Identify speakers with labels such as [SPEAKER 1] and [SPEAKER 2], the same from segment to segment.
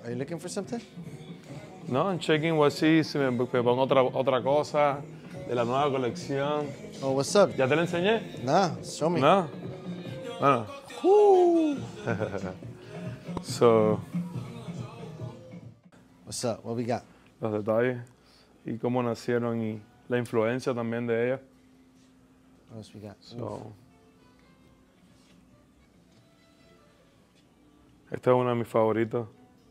[SPEAKER 1] Are you looking for something?
[SPEAKER 2] No, I'm checking what si me pongo otra cosa de la nueva colección.
[SPEAKER 1] Oh, what's up?
[SPEAKER 2] ¿Ya te la enseñé?
[SPEAKER 1] Nah, show me.
[SPEAKER 2] No. Bueno.
[SPEAKER 1] Woo.
[SPEAKER 2] So,
[SPEAKER 1] What's up? What we got?
[SPEAKER 2] los detalles y cómo nacieron y la influencia también de ella.
[SPEAKER 1] What else we got?
[SPEAKER 2] So, este es uno de mis favoritos.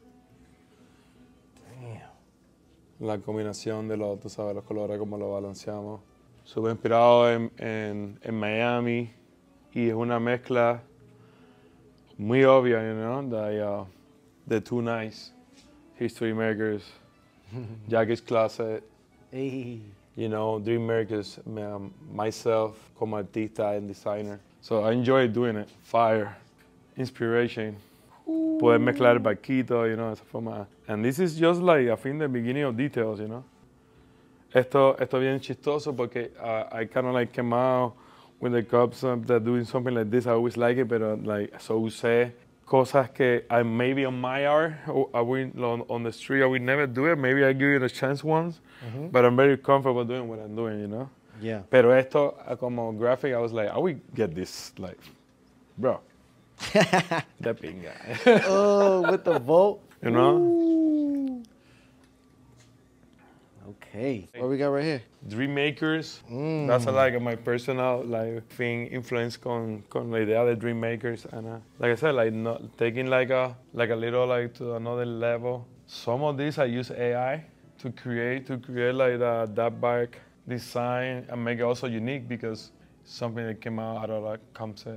[SPEAKER 1] Damn.
[SPEAKER 2] La combinación de los, tú sabes, los colores, cómo lo balanceamos. Súper inspirado en Miami y es una mezcla muy obvia, you know, the two nice history makers, Jackie's Closet,
[SPEAKER 1] Hey.
[SPEAKER 2] you know, Dream Makers, myself como artista and designer. So I enjoy doing it. Fire, inspiration. Poder mezclar el barquito, you know, esa forma. And this is just like, I think, the beginning of details, you know. Esto bien chistoso porque I kind of like came out with the cups that doing something like this. I always like it, pero like, so usé cosas que I maybe on my art, or on the street, I would never do it. Maybe I give it a chance once, but I'm very comfortable doing what I'm doing, you know.
[SPEAKER 1] Yeah.
[SPEAKER 2] Pero esto, como graphic, I was like, I will get this, like, bro. That pinga.
[SPEAKER 1] Oh, with the Volt.
[SPEAKER 2] You know?
[SPEAKER 1] Ooh. Okay. What we got right here?
[SPEAKER 2] Dream Makers. That's like my personal like thing, influence con la idea de Dream Makers. And like I said, like not taking like a little like to another level. Some of these I use AI to create like that bike design and make it also unique because something that came out of that concept.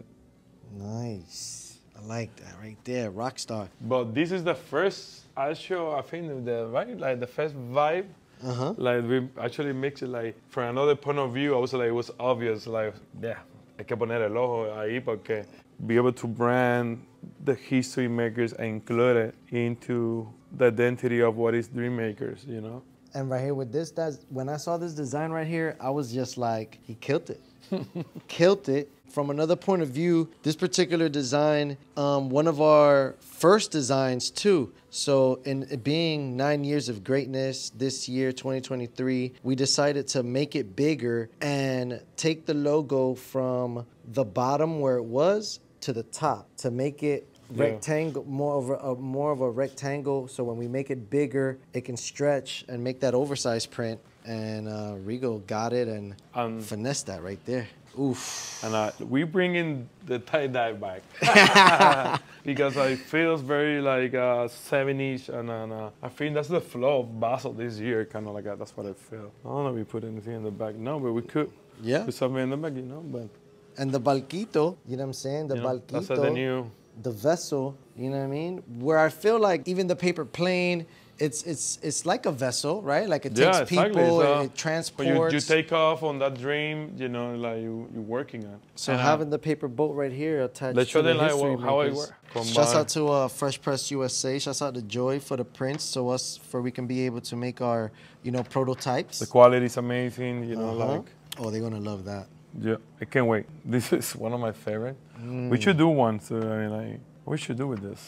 [SPEAKER 1] Nice. I like that right there. Rockstar.
[SPEAKER 2] But this is the first actual, I think, the first vibe. Like we actually mixed it like from another point of view. I was like, it was obvious, like, yeah, hay que poner el ojo ahí porque be able to brand the history makers and include it into the identity of what is Dream Makers, you know?
[SPEAKER 1] And right here with this, when I saw this design right here, I was just like, he killed it. Killed it. From another point of view, this particular design, one of our first designs too. So in it being 9 years of greatness, this year, 2023, we decided to make it bigger and take the logo from the bottom where it was to the top to make it rectangle, more of a rectangle. So when we make it bigger, it can stretch and make that oversized print. And Rigo got it and finessed that right there. Oof.
[SPEAKER 2] And we bring in the tie-dye back because it feels very like 70s, and I think that's the flow of Basel this year, kind of like that. That's what I feel. I don't know if we put anything in the back. No, but we could.
[SPEAKER 1] Yeah.
[SPEAKER 2] Put something in the back, you know. But
[SPEAKER 1] and the balquito, you know what I'm saying? The balquito,
[SPEAKER 2] that's the new.
[SPEAKER 1] The vessel, you know what I mean? Where I feel like even the paper plane, it's like a vessel, right? Like it takes people, it transports.
[SPEAKER 2] You take off on that dream, you know, like you're working on.
[SPEAKER 1] So and having the paper boat right here attached
[SPEAKER 2] let's
[SPEAKER 1] to
[SPEAKER 2] show
[SPEAKER 1] the
[SPEAKER 2] them like how it
[SPEAKER 1] makers.
[SPEAKER 2] works.
[SPEAKER 1] Shouts out to Fresh Press USA. Shouts out to Joy for the prints, so we can be able to make our, you know, prototypes.
[SPEAKER 2] The quality is amazing, you know, like.
[SPEAKER 1] Oh, they're gonna love that.
[SPEAKER 2] Yeah, I can't wait. This is one of my favorite. We should do one. So I mean, like, what we should do with this?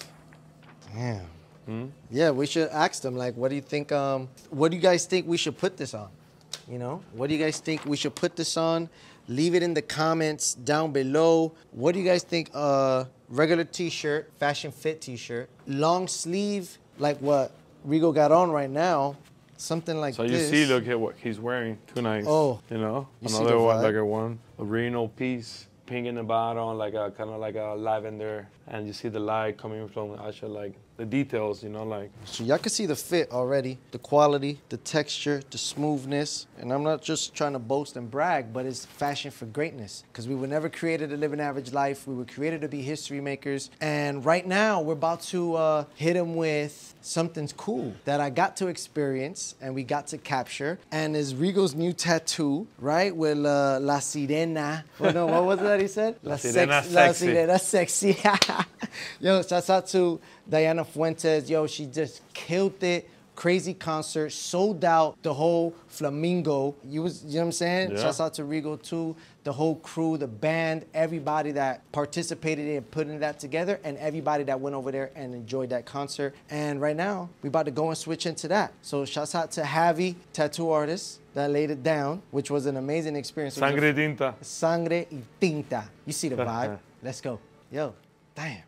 [SPEAKER 1] Damn. Yeah, we should ask them, like, what do you think, what do you guys think we should put this on? You know, what do you guys think we should put this on? Leave it in the comments down below. What do you guys think, regular t-shirt, fashion fit t-shirt, long sleeve, like what Rigo got on right now, something like this.
[SPEAKER 2] So you see, look at what he's wearing, too nice.
[SPEAKER 1] Oh.
[SPEAKER 2] You know,
[SPEAKER 1] You see
[SPEAKER 2] another
[SPEAKER 1] the
[SPEAKER 2] one,
[SPEAKER 1] vibe?
[SPEAKER 2] like a Reno piece. Pink in the bottom, like a kind of like a lavender, and you see the light coming from actually like the details, you know, like.
[SPEAKER 1] So y'all can see the fit already, the quality, the texture, the smoothness, and I'm not just trying to boast and brag, but it's fashion for greatness, because we were never created to live an average life. We were created to be history makers, and right now we're about to hit them with something cool that I got to experience and we got to capture, and is Rigo's new tattoo, right, with La Sirena. Well, no, what was it that he said?
[SPEAKER 2] La Sirena Sexy.
[SPEAKER 1] La Sirena Sexy. Yo, shouts out to Diana Fuentes. Yo, she just killed it crazy concert, sold out the whole Flamingo. You know what I'm saying?
[SPEAKER 2] Yeah.
[SPEAKER 1] Shouts out to Regal too, the whole crew, the band, everybody that participated in putting that together, and everybody that went over there and enjoyed that concert. And right now, we about to go and switch into that. So shouts out to Javi, tattoo artist, that laid it down, which was an amazing experience.
[SPEAKER 2] Sangre y tinta.
[SPEAKER 1] Sangre y tinta. You see the vibe. Let's go. Yo, damn.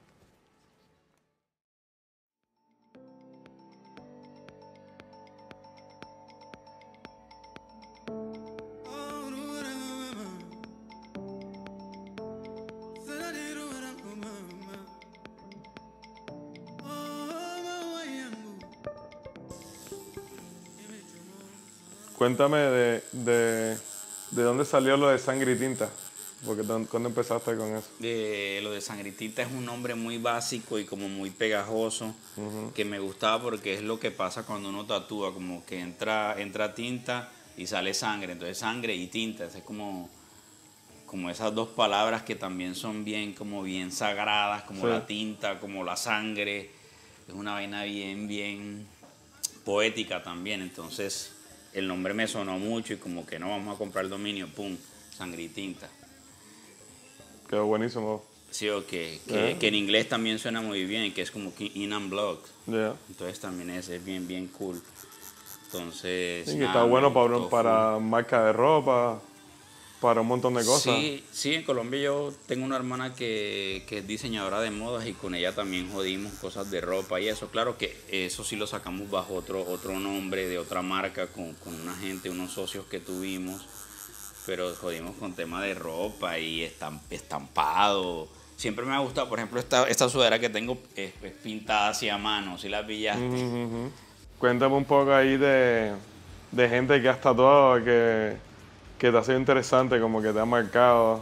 [SPEAKER 2] Cuéntame de dónde salió lo de Sangre y Tinta, porque ¿cuándo empezaste con eso?
[SPEAKER 3] Lo de Sangre y Tinta es un nombre muy básico y como muy pegajoso, que me gustaba porque es lo que pasa cuando uno tatúa, como que entra tinta y sale sangre, entonces sangre y tinta, es como esas dos palabras que también son bien sagradas, como
[SPEAKER 2] sí.
[SPEAKER 3] La tinta, como la sangre, es una vaina bien poética también, entonces el nombre me sonó mucho y como que no, vamos a comprar el dominio, pum, Sangre y Tinta.
[SPEAKER 2] Quedó buenísimo.
[SPEAKER 3] Sí, que en inglés también suena muy bien, que es como In and Blood.
[SPEAKER 2] Yeah.
[SPEAKER 3] Entonces también es bien cool. Entonces,
[SPEAKER 2] Sí,
[SPEAKER 3] nada,
[SPEAKER 2] está bueno
[SPEAKER 3] me
[SPEAKER 2] para marca de ropa, para un montón de cosas.
[SPEAKER 3] Sí, en Colombia yo tengo una hermana que es diseñadora de modas y con ella también jodimos cosas de ropa y eso. Claro que eso sí lo sacamos bajo otro nombre de otra marca con una gente, unos socios que tuvimos, pero jodimos con tema de ropa y estampado. Siempre me ha gustado, por ejemplo, esta sudadera que tengo es pintada así a mano, ¿sí la pillaste?
[SPEAKER 2] Cuéntame un poco ahí de gente que has tatuado, que te ha sido interesante, como que te ha marcado.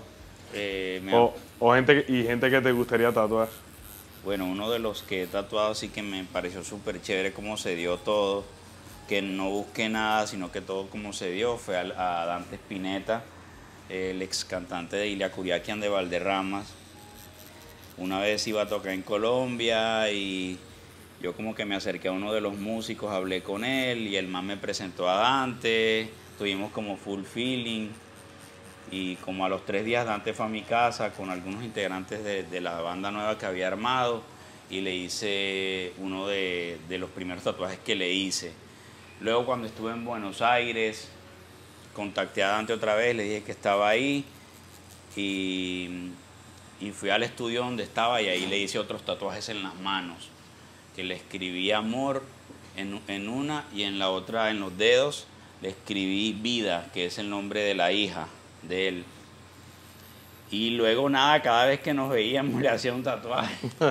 [SPEAKER 2] Gente que te gustaría tatuar.
[SPEAKER 3] Bueno, uno de los que he tatuado sí que me pareció súper chévere cómo se dio todo, que no busqué nada, sino que todo como se dio, fue a Dante Spinetta, el ex cantante de Ilia Curiaquian de Valderramas. Una vez iba a tocar en Colombia y yo como que me acerqué a uno de los músicos, hablé con él y el man me presentó a Dante, tuvimos como full feeling y como a los 3 días Dante fue a mi casa con algunos integrantes de la banda nueva que había armado y le hice uno de los primeros tatuajes que le hice. Luego cuando estuve en Buenos Aires, contacté a Dante otra vez, le dije que estaba ahí y fui al estudio donde estaba y ahí le hice otros tatuajes en las manos, que le escribí amor en una y en la otra, en los dedos, le escribí vida, que es el nombre de la hija de él. Y luego nada, cada vez que nos veíamos le hacía un tatuaje.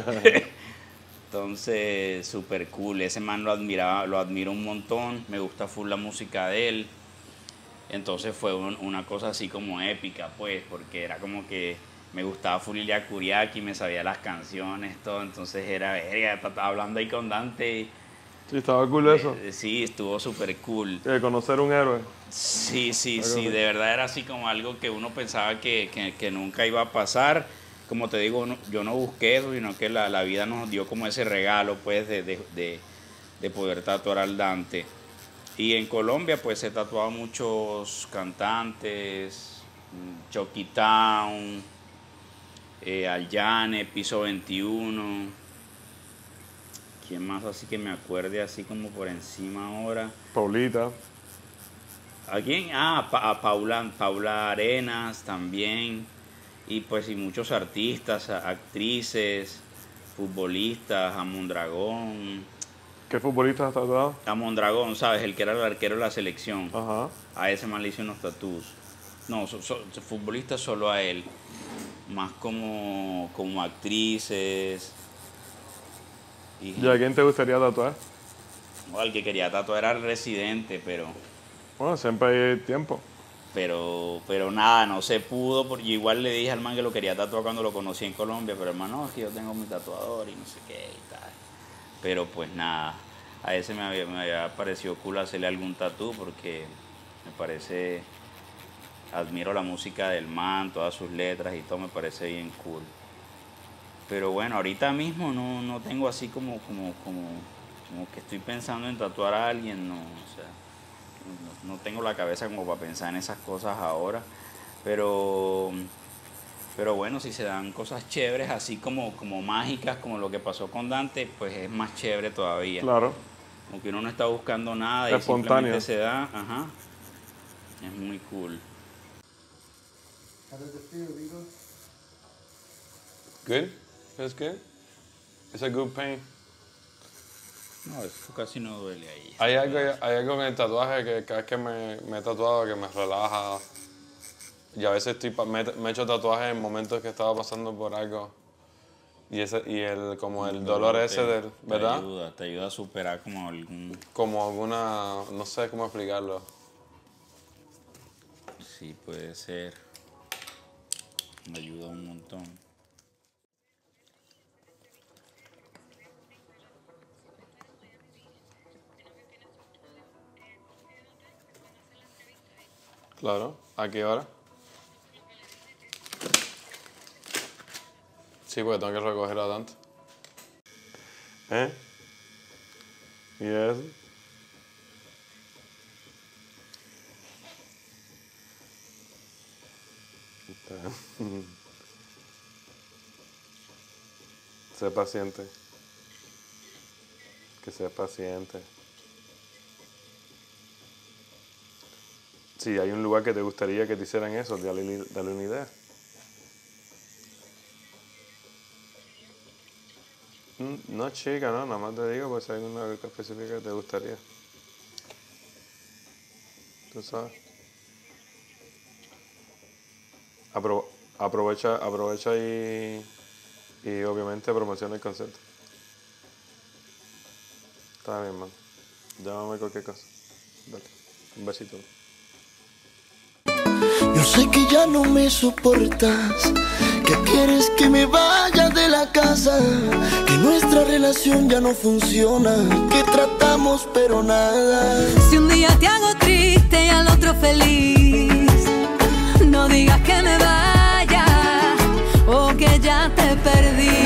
[SPEAKER 3] Entonces, súper cool. Ese man lo admiro un montón. Me gusta full la música de él. Entonces fue una cosa así como épica, pues, porque era como que me gustaba full Ilia Curiaki, me sabía las canciones, todo. Entonces era, verga, estaba hablando ahí con Dante.
[SPEAKER 2] Sí, estaba cool eso.
[SPEAKER 3] Sí, estuvo súper cool.
[SPEAKER 2] Conocer un héroe.
[SPEAKER 3] Sí, de verdad era así como algo que uno pensaba que nunca iba a pasar. Como te digo, yo no busqué eso, sino que la vida nos dio como ese regalo, pues, de poder tatuar al Dante. Y en Colombia, pues, he tatuado muchos cantantes, Chucky Town, Alyane, Piso 21. ¿Quién más así que me acuerde así como por encima ahora?
[SPEAKER 2] Paulita.
[SPEAKER 3] ¿A quién? A Paula Arenas también. Y pues y muchos artistas, actrices, futbolistas, a Mondragón.
[SPEAKER 2] ¿Qué futbolista has tatuado?
[SPEAKER 3] A Mondragón, ¿sabes? El que era el arquero de la selección.
[SPEAKER 2] Ajá.
[SPEAKER 3] A ese man le hice unos tatús. No, futbolistas solo a él. Más como actrices.
[SPEAKER 2] ¿Y a quién te gustaría tatuar?
[SPEAKER 3] No, al que quería tatuar era el Residente, pero...
[SPEAKER 2] Bueno, siempre hay tiempo.
[SPEAKER 3] Pero nada, no se pudo, porque yo igual le dije al man que lo quería tatuar cuando lo conocí en Colombia, pero el man, no, es que yo tengo mi tatuador y no sé qué y tal. Pero pues nada, a ese me había parecido cool hacerle algún tatú porque me parece, admiro la música del man, todas sus letras y todo me parece bien cool. Pero bueno, ahorita mismo no tengo así como como que estoy pensando en tatuar a alguien, no, o sea, no tengo la cabeza como para pensar en esas cosas ahora, pero bueno, si se dan cosas chéveres, así como mágicas, como lo que pasó con Dante, pues es más chévere todavía.
[SPEAKER 2] Claro.
[SPEAKER 3] Como que uno no está buscando nada y
[SPEAKER 2] Espontáneo.
[SPEAKER 3] simplemente se da, ajá, es muy cool.
[SPEAKER 1] How does it feel, Rigo?
[SPEAKER 2] Good? Feels good? It's a good pain.
[SPEAKER 3] No, eso casi no duele ahí.
[SPEAKER 2] Hay algo en el tatuaje que cada vez que me he tatuado que me relaja. Y a veces me he hecho tatuajes en momentos que estaba pasando por algo. Y como el dolor ese del, ¿verdad?
[SPEAKER 3] Te ayuda a superar como algún...
[SPEAKER 2] Como alguna, no sé cómo explicarlo.
[SPEAKER 3] Sí, puede ser. Me ayuda un montón.
[SPEAKER 2] Claro. ¿A qué hora? Sí, porque tengo que recoger a Dante. ¿Eh? ¿Y eso? Sé paciente. Que seas paciente. Si hay un lugar que te gustaría que te hicieran eso, dale una idea. No, chica, no, nada más te digo pues si hay una específica que te gustaría. Tú sabes. Aprovecha y obviamente promociona el concepto. Está bien, man. Llámame cualquier cosa. Dale. Un besito.
[SPEAKER 4] Yo sé que ya no me soportas, que quieres que me vaya de la casa, que nuestra relación ya no funciona, que tratamos pero nada.
[SPEAKER 5] Si un día te hago triste y al otro feliz, no digas que me vaya o que ya te perdí.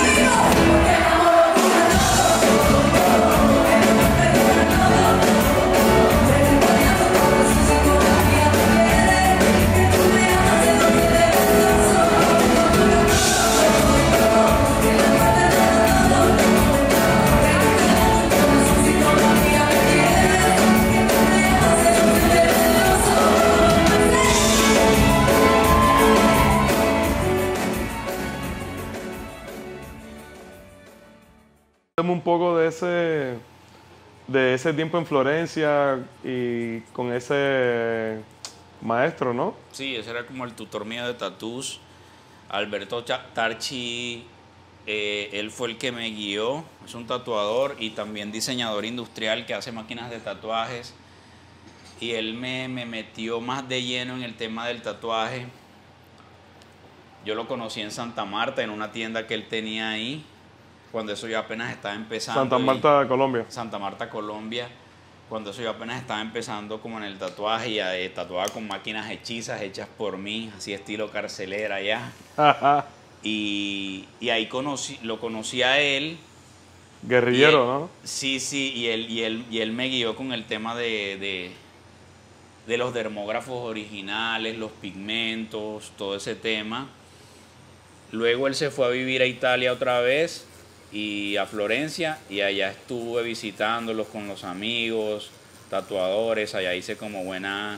[SPEAKER 2] Un poco de ese tiempo en Florencia y con ese maestro, ¿no?
[SPEAKER 3] Sí, ese era como el tutor mío de tatús. Alberto Tarchi, él fue el que me guió. Es un tatuador y también diseñador industrial que hace máquinas de tatuajes. Y él me metió más de lleno en el tema del tatuaje. Yo lo conocí en Santa Marta, en una tienda que él tenía ahí, cuando eso yo apenas estaba empezando.
[SPEAKER 2] Santa Marta, Colombia.
[SPEAKER 3] Santa Marta, Colombia. Cuando eso yo apenas estaba empezando como en el tatuaje y tatuaba con máquinas hechizas hechas por mí, así estilo carcelera ya. y ahí lo conocí a él.
[SPEAKER 2] Guerrillero,
[SPEAKER 3] él,
[SPEAKER 2] ¿no?
[SPEAKER 3] Sí, y él me guió con el tema de los dermógrafos originales, los pigmentos, todo ese tema. Luego él se fue a vivir a Italia otra vez y a Florencia, y allá estuve visitándolos con los amigos, tatuadores. Allá hice como buena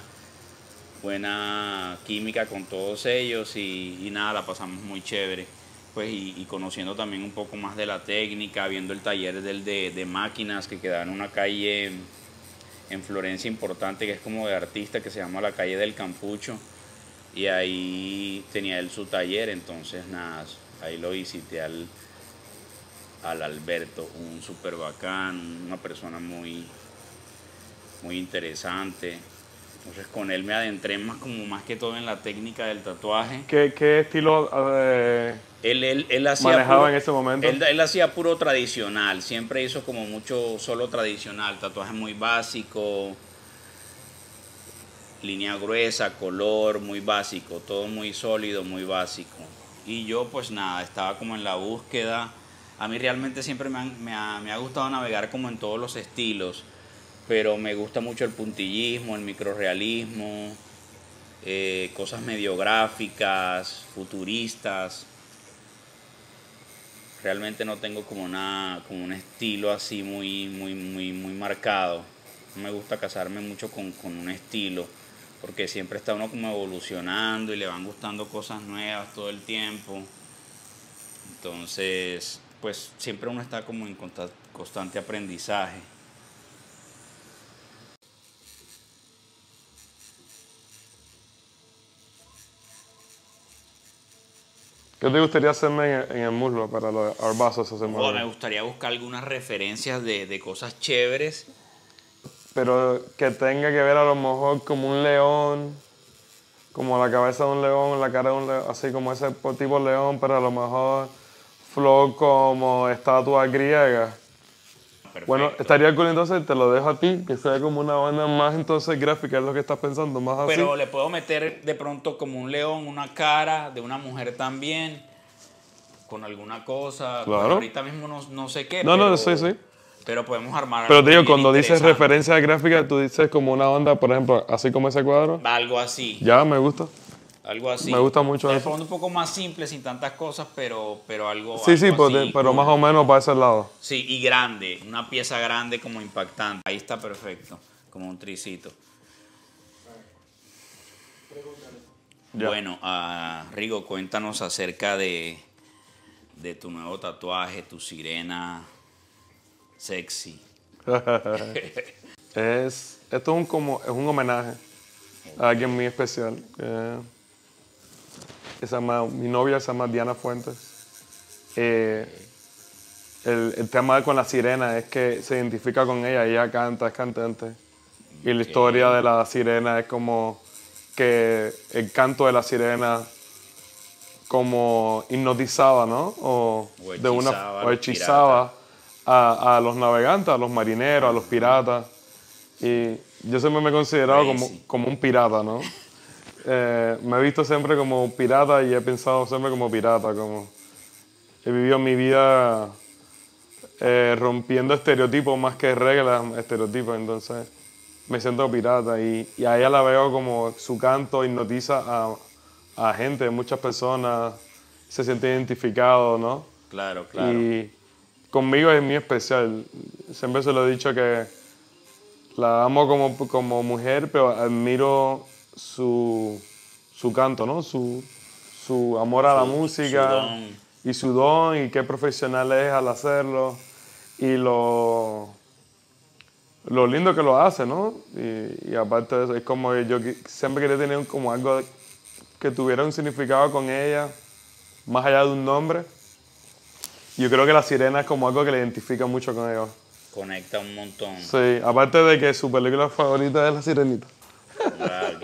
[SPEAKER 3] química con todos ellos y nada, la pasamos muy chévere. Pues y conociendo también un poco más de la técnica, viendo el taller de máquinas que quedaba en una calle en Florencia importante, que es como de artista, que se llama la calle del Campucho, y ahí tenía él su taller. Entonces nada, ahí lo visité al Alberto, un súper bacán, una persona muy interesante. Entonces con él me adentré más que todo en la técnica del tatuaje.
[SPEAKER 2] ¿Qué estilo
[SPEAKER 3] Él hacía
[SPEAKER 2] manejaba en ese momento?
[SPEAKER 3] Él hacía puro tradicional, siempre hizo como mucho solo tradicional, tatuaje muy básico, línea gruesa, color muy básico, todo muy sólido, muy básico. Y yo pues nada, estaba como en la búsqueda A mí realmente siempre me ha gustado navegar como en todos los estilos, pero me gusta mucho el puntillismo, el microrrealismo, cosas medio gráficas, futuristas. Realmente no tengo como un estilo así muy marcado. No me gusta casarme mucho con un estilo, porque siempre está uno como evolucionando y le van gustando cosas nuevas todo el tiempo. Entonces, pues siempre uno está como en constante aprendizaje.
[SPEAKER 2] ¿Qué te gustaría hacerme en el muslo para los arbazos esa semana?
[SPEAKER 3] Bueno, me gustaría buscar algunas referencias de cosas chéveres.
[SPEAKER 2] Pero que tenga que ver a lo mejor como un león, como la cabeza de un león, la cara de un león, así como ese tipo de león, pero a lo mejor flor como estatua griega.
[SPEAKER 3] Perfecto.
[SPEAKER 2] Bueno, estaría cool, entonces te lo dejo a ti, que sea como una banda más entonces gráfica, es lo que estás pensando, más así.
[SPEAKER 3] Pero le puedo meter de pronto como un león, una cara de una mujer también, con alguna cosa.
[SPEAKER 2] Claro.
[SPEAKER 3] Bueno, ahorita mismo no sé qué.
[SPEAKER 2] No, sí.
[SPEAKER 3] Pero podemos armar
[SPEAKER 2] Pero
[SPEAKER 3] algo
[SPEAKER 2] te digo,
[SPEAKER 3] bien
[SPEAKER 2] cuando dices
[SPEAKER 3] interesante.
[SPEAKER 2] referencia gráfica, tú dices como una onda, por ejemplo, así como ese cuadro.
[SPEAKER 3] Algo así.
[SPEAKER 2] Ya, me gusta.
[SPEAKER 3] Algo así.
[SPEAKER 2] Me gusta mucho
[SPEAKER 3] de
[SPEAKER 2] eso.
[SPEAKER 3] pronto un poco más simple, sin tantas cosas, pero algo.
[SPEAKER 2] Sí,
[SPEAKER 3] algo
[SPEAKER 2] sí,
[SPEAKER 3] así,
[SPEAKER 2] pero
[SPEAKER 3] cool.
[SPEAKER 2] más o menos para ese lado.
[SPEAKER 3] Sí, y grande. Una pieza grande como impactante. Ahí está perfecto. Como un tricito.
[SPEAKER 2] Ya.
[SPEAKER 3] Bueno, Rigo, cuéntanos acerca de tu nuevo tatuaje, tu sirena sexy.
[SPEAKER 2] Esto es un homenaje a alguien muy especial. Mi novia se llama Diana Fuentes. El tema con la sirena es que se identifica con ella, ella canta, es cantante. Y la historia de la sirena es como que el canto de la sirena como hipnotizaba, ¿no? O hechizaba a los navegantes, a los marineros, a los piratas. Y yo siempre me he considerado como un pirata, ¿no? Me he visto siempre como pirata y he pensado siempre como pirata. He vivido mi vida rompiendo estereotipos más que reglas, estereotipos. Entonces me siento pirata y a ella la veo como su canto hipnotiza a gente, muchas personas se sienten identificados, ¿no?
[SPEAKER 3] Claro, claro.
[SPEAKER 2] Y conmigo es muy especial. Siempre se lo he dicho que la amo como mujer, pero admiro su canto, ¿no? Su amor a la música.
[SPEAKER 3] Su don.
[SPEAKER 2] Y su don, y qué profesional es al hacerlo. Y lo lindo que lo hace, ¿no? Y aparte de eso, es como yo siempre quería tener como algo que tuviera un significado con ella, más allá de un nombre. Yo creo que la sirena es como algo que le identifica mucho con ella.
[SPEAKER 3] Conecta un montón.
[SPEAKER 2] Sí, aparte de que su película favorita es La Sirenita.
[SPEAKER 3] Wow,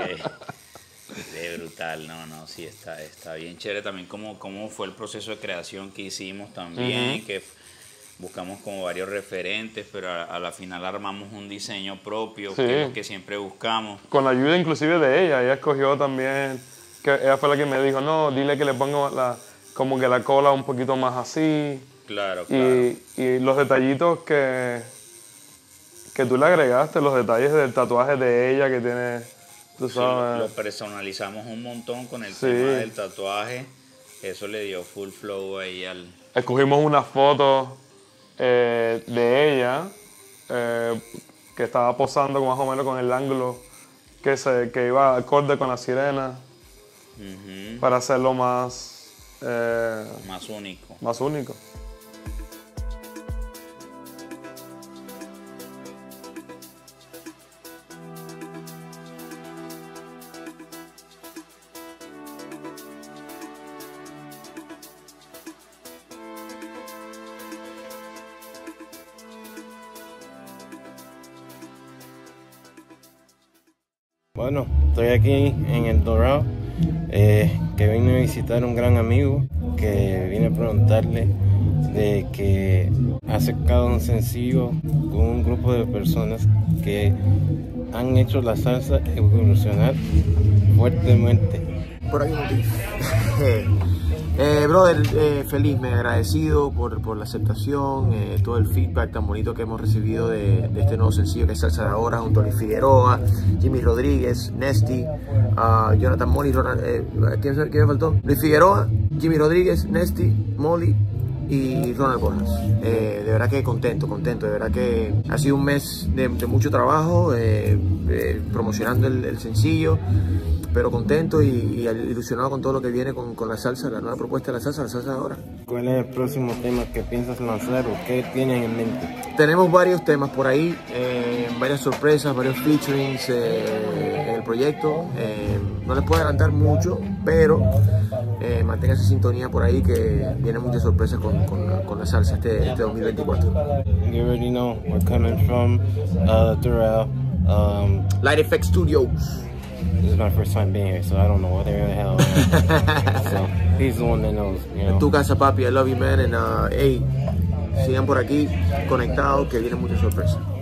[SPEAKER 3] qué brutal, no, sí, está bien chévere también cómo fue el proceso de creación que hicimos también, que buscamos como varios referentes, pero a la final armamos un diseño propio, que es lo que siempre buscamos.
[SPEAKER 2] Con la ayuda inclusive de ella escogió también, que ella fue la que me dijo, no, dile que le ponga como que la cola un poquito más así.
[SPEAKER 3] Claro.
[SPEAKER 2] Y los detallitos que tú le agregaste, los detalles del tatuaje de ella que tiene, tú sabes.
[SPEAKER 3] Lo personalizamos un montón con el tema del tatuaje. Eso le dio full flow ahí al...
[SPEAKER 2] Escogimos una foto de ella que estaba posando más o menos con el ángulo que iba acorde con la sirena para hacerlo más
[SPEAKER 3] único.
[SPEAKER 2] Más único.
[SPEAKER 6] Bueno, estoy aquí en El Dorado, que vine a visitar a un gran amigo, que vine a preguntarle de que ha sacado un sencillo con un grupo de personas que han hecho la salsa evolucionar fuertemente.
[SPEAKER 7] Por ahí un beef. Brother, feliz, me agradecido por la aceptación, todo el feedback tan bonito que hemos recibido de este nuevo sencillo que es Salsa de Ahora, junto a Luis Figueroa, Jimmy Rodríguez, Nesty, Jonathan Molly, ¿quién me faltó? Luis Figueroa, Jimmy Rodríguez, Nesty, Molly y Ronald Borjas. De verdad que contento, de verdad que ha sido un mes de mucho trabajo promocionando el sencillo, pero contento y ilusionado con todo lo que viene con la salsa, la nueva propuesta de la salsa de ahora.
[SPEAKER 6] ¿Cuál es el próximo tema que piensas lanzar o qué tienen en mente?
[SPEAKER 7] Tenemos varios temas por ahí, varias sorpresas, varios featurings en el proyecto. No les puedo adelantar mucho, pero manténganse en sintonía por ahí que vienen muchas sorpresas con la salsa este 2024.
[SPEAKER 6] You already know we're coming from Doral.
[SPEAKER 7] Light Effect Studios.
[SPEAKER 6] This is my first time being here, so I don't know what the hell. So he's the one that knows, you know.
[SPEAKER 7] En tu casa, papi, I love you, man. And hey, sigan por aquí conectados que vienen muchas sorpresas.